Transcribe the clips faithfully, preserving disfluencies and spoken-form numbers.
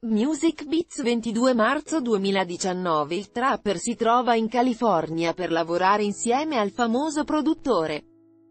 Music Beats ventidue marzo duemiladiciannove. Il trapper si trova in California per lavorare insieme al famoso produttore.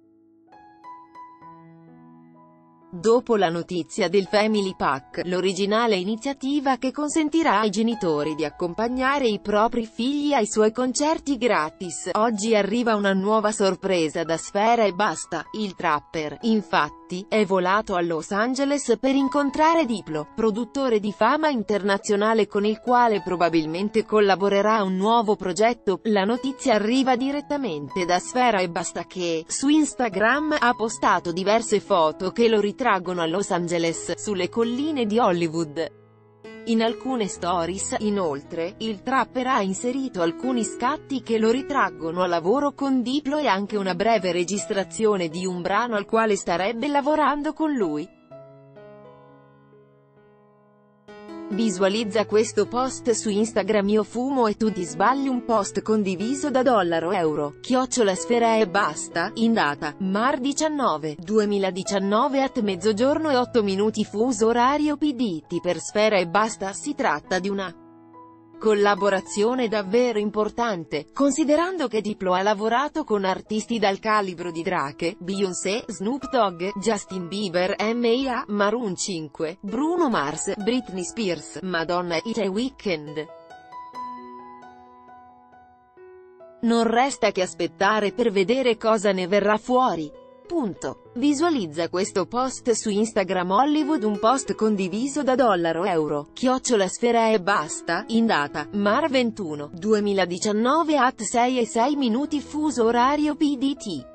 Dopo la notizia del Family Pack, l'originale iniziativa che consentirà ai genitori di accompagnare i propri figli ai suoi concerti gratis, oggi arriva una nuova sorpresa da Sfera Ebbasta. Il trapper, infatti, è volato a Los Angeles per incontrare Diplo, produttore di fama internazionale con il quale probabilmente collaborerà a un nuovo progetto. La notizia arriva direttamente da Sfera Ebbasta che, su Instagram, ha postato diverse foto che lo ritraggono a Los Angeles, sulle colline di Hollywood. In alcune stories, inoltre, il trapper ha inserito alcuni scatti che lo ritraggono a lavoro con Diplo e anche una breve registrazione di un brano al quale starebbe lavorando con lui. Visualizza questo post su Instagram. Io fumo e tu ti sbagli. Un post condiviso da dollaro euro, chiocciola Sfera Ebbasta, in data mar diciannove duemiladiciannove at mezzogiorno e otto minuti fuso orario P D T. Per Sfera Ebbasta si tratta di una collaborazione davvero importante, considerando che Diplo ha lavorato con artisti dal calibro di Drake, Beyoncé, Snoop Dogg, Justin Bieber, M A, Maroon cinque, Bruno Mars, Britney Spears, Madonna e The Weeknd. Non resta che aspettare per vedere cosa ne verrà fuori. Punto. Visualizza questo post su Instagram. Hollywood. Un post condiviso da dollaro euro, chiocciola Sfera Ebbasta, in data mar ventuno duemiladiciannove at sei e sei minuti fuso orario P D T.